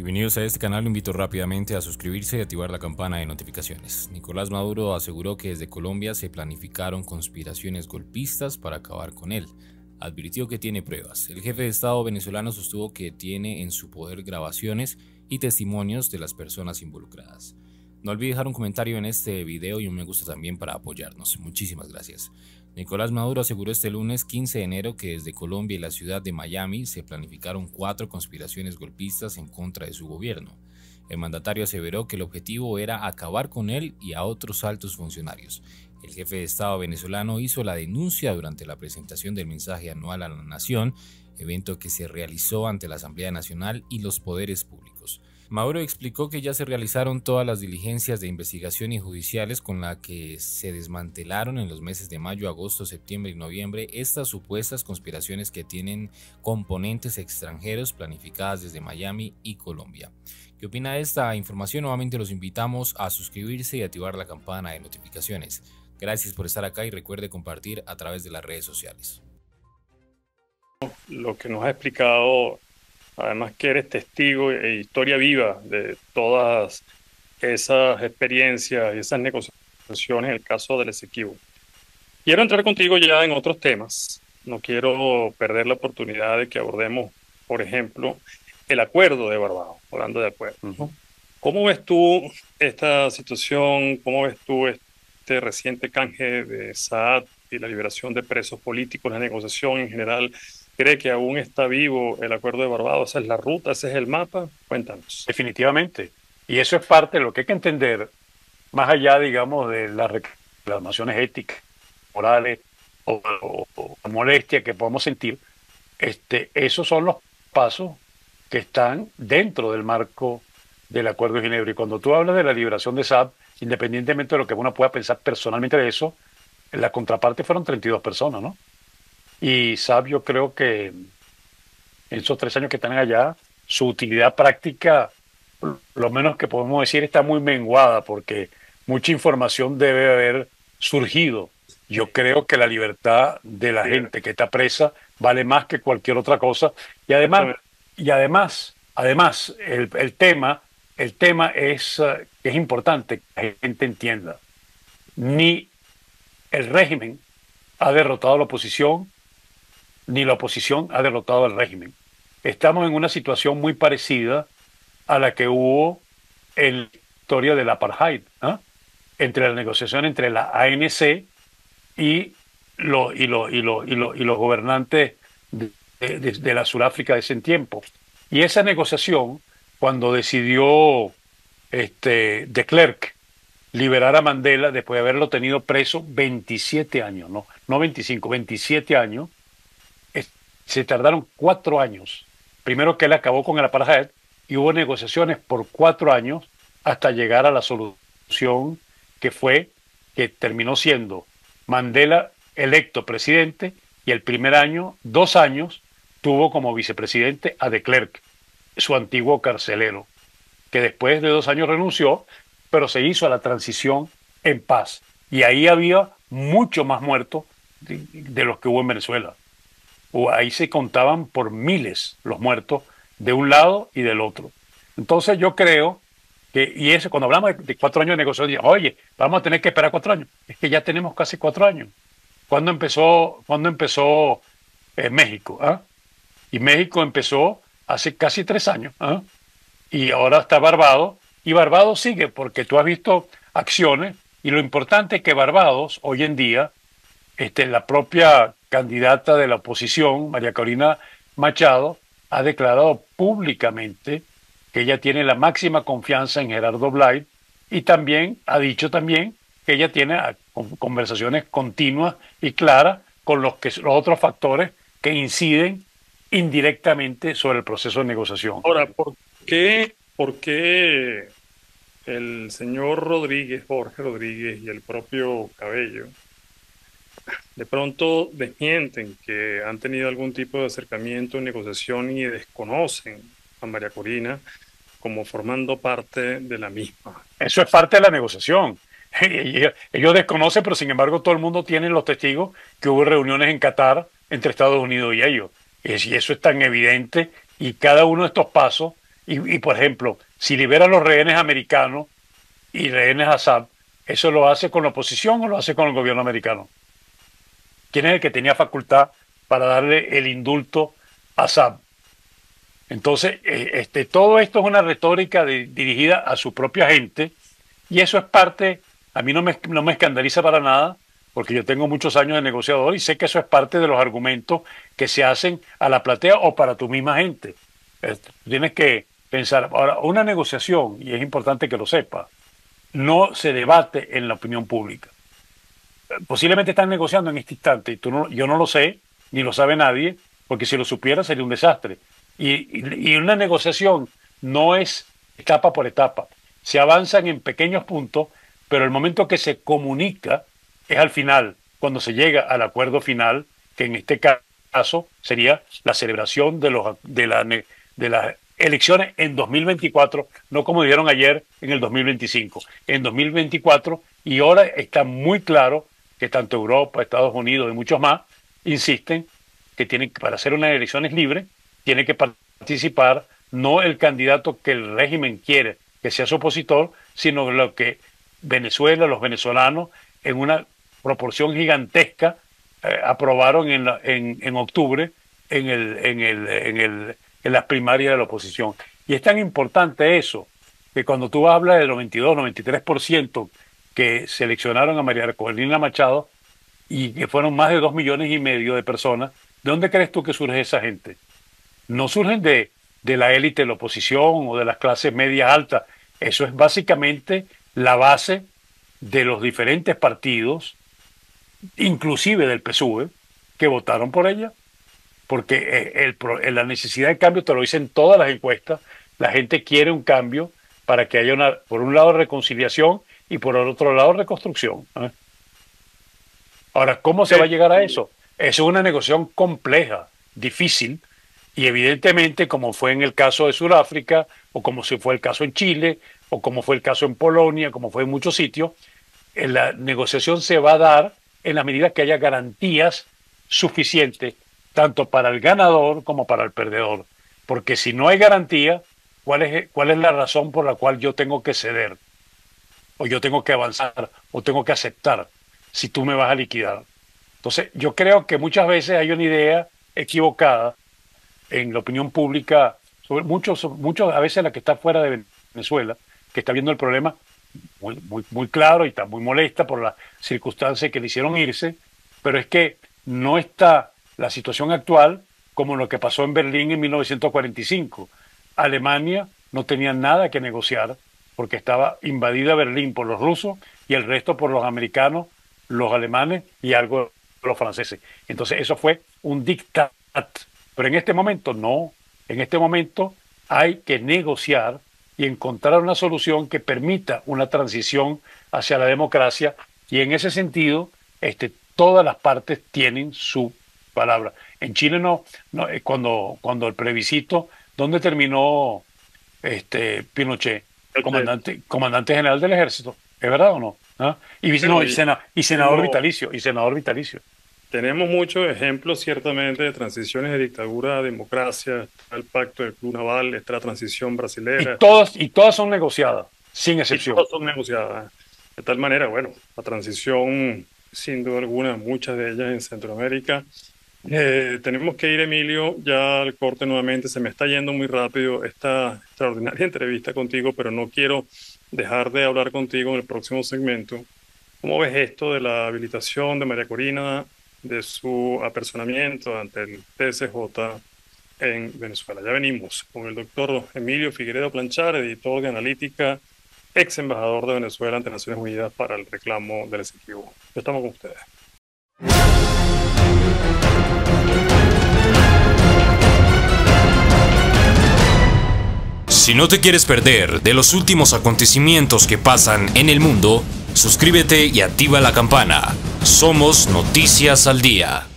Bienvenidos a este canal, lo invito rápidamente a suscribirse y activar la campana de notificaciones. Nicolás Maduro aseguró que desde Colombia se planificaron conspiraciones golpistas para acabar con él. Advirtió que tiene pruebas. El jefe de Estado venezolano sostuvo que tiene en su poder grabaciones y testimonios de las personas involucradas. No olvide dejar un comentario en este video y un me gusta también para apoyarnos. Muchísimas gracias. Nicolás Maduro aseguró este lunes 15 de enero que desde Colombia y la ciudad de Miami se planificaron 4 conspiraciones golpistas en contra de su gobierno. El mandatario aseveró que el objetivo era acabar con él y a otros altos funcionarios. El jefe de Estado venezolano hizo la denuncia durante la presentación del mensaje anual a la nación, evento que se realizó ante la Asamblea Nacional y los poderes públicos. Maduro explicó que ya se realizaron todas las diligencias de investigación y judiciales con la que se desmantelaron en los meses de mayo, agosto, septiembre y noviembre estas supuestas conspiraciones que tienen componentes extranjeros planificadas desde Miami y Colombia. ¿Qué opina de esta información? Nuevamente los invitamos a suscribirse y activar la campana de notificaciones. Gracias por estar acá y recuerde compartir a través de las redes sociales. Lo que nos ha explicado, además que eres testigo e historia viva de todas esas experiencias y esas negociaciones en el caso del Esequibo. Quiero entrar contigo ya en otros temas. No quiero perder la oportunidad de que abordemos, por ejemplo, el acuerdo de Barbados, hablando de acuerdo, ¿no? ¿Cómo ves tú esta situación? ¿Cómo ves tú este reciente canje de Saad y la liberación de presos políticos, la negociación en general? ¿Cree que aún está vivo el acuerdo de Barbados? ¿Esa es la ruta? ¿Ese es el mapa? Cuéntanos. Definitivamente. Y eso es parte de lo que hay que entender, más allá, digamos, de las reclamaciones éticas, morales o molestia que podemos sentir. Esos son los pasos que están dentro del marco del Acuerdo de Ginebra. Y cuando tú hablas de la liberación de Saab, independientemente de lo que uno pueda pensar personalmente de eso, la contraparte fueron 32 personas, ¿no? Y Saab, yo creo que en esos 3 años que están allá, su utilidad práctica, lo menos que podemos decir, está muy menguada porque mucha información debe haber surgido. Yo creo que la libertad de la gente que está presa vale más que cualquier otra cosa. Y además, el tema es importante que la gente entienda. Ni el régimen ha derrotado a la oposición, ni la oposición ha derrotado al régimen. Estamos en una situación muy parecida a la que hubo en la historia del apartheid, ¿eh? Entre la negociación entre la ANC y los gobernantes de la Sudáfrica de ese tiempo. Y esa negociación, cuando decidió de Klerk liberar a Mandela después de haberlo tenido preso 27 años, no 25, 27 años, se tardaron 4 años. Primero que él acabó con el apartheid y hubo negociaciones por 4 años hasta llegar a la solución que terminó siendo Mandela electo presidente y el primer año, 2 años, tuvo como vicepresidente a de Klerk, su antiguo carcelero, que después de 2 años renunció, pero se hizo a la transición en paz. Y ahí había mucho más muertos de los que hubo en Venezuela. Ahí se contaban por miles los muertos de un lado y del otro. Entonces yo creo que, y eso cuando hablamos de 4 años de negociación, oye, vamos a tener que esperar 4 años. Es que ya tenemos casi 4 años. ¿Cuándo empezó México? ¿Ah? Y México empezó hace casi 3 años. ¿Ah? Y ahora está Barbados. Y Barbados sigue porque tú has visto acciones. Y lo importante es que Barbados, hoy en día, la propia candidata de la oposición, María Corina Machado, ha declarado públicamente que ella tiene la máxima confianza en Gerardo Blay y también ha dicho también que ella tiene conversaciones continuas y claras con los otros factores que inciden indirectamente sobre el proceso de negociación. Ahora, ¿por qué el señor Rodríguez, Jorge Rodríguez y el propio Cabello de pronto desmienten que han tenido algún tipo de acercamiento en negociación y desconocen a María Corina como formando parte de la misma? Eso es parte de la negociación. Ellos desconocen, pero sin embargo todo el mundo tiene los testigos que hubo reuniones en Qatar entre Estados Unidos y ellos. Y eso es tan evidente y cada uno de estos pasos Y, por ejemplo, si libera a los rehenes americanos y rehenes Assad, ¿eso lo hace con la oposición o lo hace con el gobierno americano? ¿Quién es el que tenía facultad para darle el indulto a Assad? Entonces, todo esto es una retórica dirigida a su propia gente, y eso es parte, a mí no me escandaliza para nada, porque yo tengo muchos años de negociador y sé que eso es parte de los argumentos que se hacen a la platea o para tu misma gente. Tienes que pensar, ahora, una negociación, y es importante que lo sepa, no se debate en la opinión pública. Posiblemente están negociando en este instante, y yo no lo sé, ni lo sabe nadie, porque si lo supiera sería un desastre. Y una negociación no es etapa por etapa. Se avanzan en pequeños puntos, pero el momento que se comunica es al final, cuando se llega al acuerdo final, que en este caso sería la celebración de las elecciones en 2024, no como dijeron ayer en el 2025, en 2024, y ahora está muy claro que tanto Europa, Estados Unidos y muchos más insisten que para hacer unas elecciones libres tiene que participar no el candidato que el régimen quiere que sea su opositor, sino lo que Venezuela, los venezolanos, en una proporción gigantesca, aprobaron en octubre en las primarias de la oposición. Y es tan importante eso, que cuando tú hablas del 92, 93% que seleccionaron a María Corina Machado, y que fueron más de 2,5 millones de personas, ¿de dónde crees tú que surge esa gente? No surgen de la élite de la oposición o de las clases medias altas. Eso es básicamente la base de los diferentes partidos, inclusive del PSUV, que votaron por ella, porque la necesidad de cambio, te lo dicen todas las encuestas, la gente quiere un cambio para que haya por un lado reconciliación y por el otro lado reconstrucción. Ahora, ¿cómo se va a llegar a eso? Eso es una negociación compleja, difícil, y evidentemente, como fue en el caso de Sudáfrica, o como fue el caso en Chile, o como fue el caso en Polonia, como fue en muchos sitios, la negociación se va a dar en la medida que haya garantías suficientes, tanto para el ganador como para el perdedor. Porque si no hay garantía, ¿cuál es la razón por la cual yo tengo que ceder? O yo tengo que avanzar, o tengo que aceptar, si tú me vas a liquidar. Entonces, yo creo que muchas veces hay una idea equivocada en la opinión pública, sobre muchos a veces la que está fuera de Venezuela, que está viendo el problema muy claro y está muy molesta por las circunstancias que le hicieron irse, pero es que no está la situación actual como lo que pasó en Berlín en 1945. Alemania no tenía nada que negociar porque estaba invadida Berlín por los rusos y el resto por los americanos, los alemanes y algo de los franceses. Entonces eso fue un diktat. Pero en este momento no. En este momento hay que negociar y encontrar una solución que permita una transición hacia la democracia, y en ese sentido todas las partes tienen su palabra. En Chile cuando el plebiscito, ¿dónde terminó Pinochet? Comandante general del ejército, ¿es verdad o no? ¿Ah? Y senador vitalicio. Tenemos muchos ejemplos, ciertamente, de transiciones de dictadura a democracia. Está el pacto del Club Naval, está la transición brasilera. Y todas son negociadas, sin excepción. Todas son negociadas. De tal manera, bueno, la transición, sin duda alguna, muchas de ellas en Centroamérica. Tenemos que ir, Emilio, ya al corte nuevamente. Se me está yendo muy rápido esta extraordinaria entrevista contigo, pero no quiero dejar de hablar contigo en el próximo segmento. ¿Cómo ves esto de la habilitación de María Corina, de su apersonamiento ante el TSJ en Venezuela? Ya venimos con el doctor Emilio Figueredo Planchar, editor de Analítica, ex embajador de Venezuela ante Naciones Unidas para el reclamo del Esequibo. Estamos con ustedes. Si no te quieres perder de los últimos acontecimientos que pasan en el mundo, suscríbete y activa la campana. Somos Noticias al Día.